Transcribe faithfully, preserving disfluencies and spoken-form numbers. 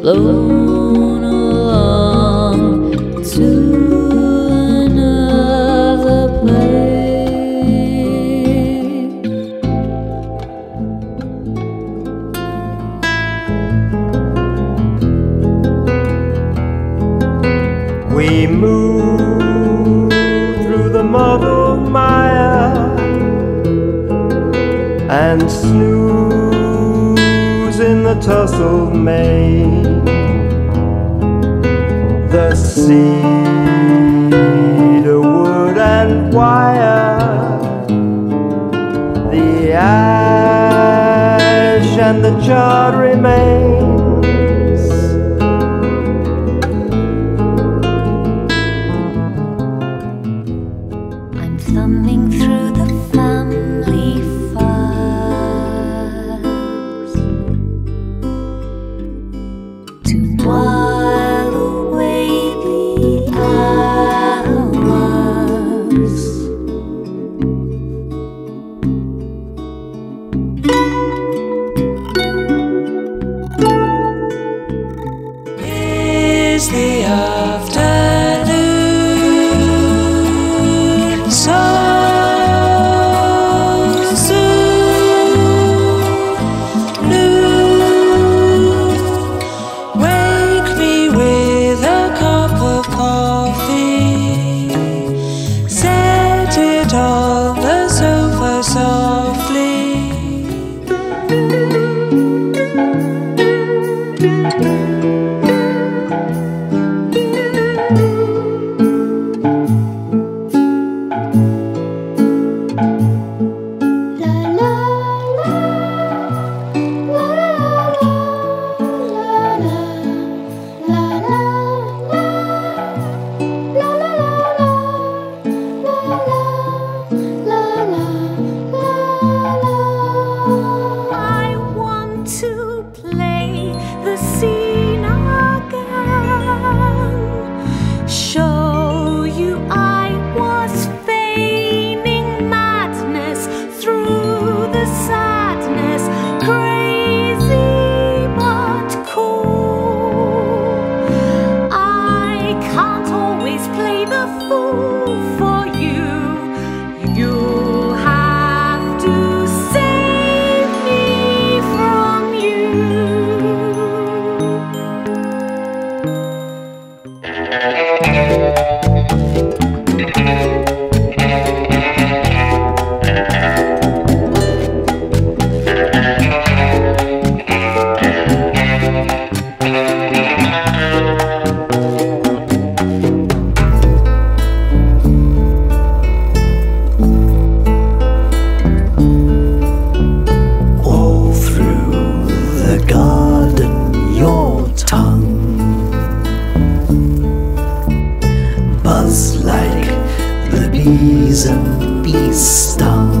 blown along to another place. We moved through the muddled mire and snooze in the tussled mane. The cedar wood and wire, the ash and the charred remains. I'm thumbing through the family files to while away the hours. Is the afternoon so soon? Wake me with a cup of coffee, set it on the sofa softly. Show you I was feigning madness through the sadness, crazy but cool. I can't always play the fool for you. You'll have to save me from you. All through the garden your tongue buzz like the bees and bee stung.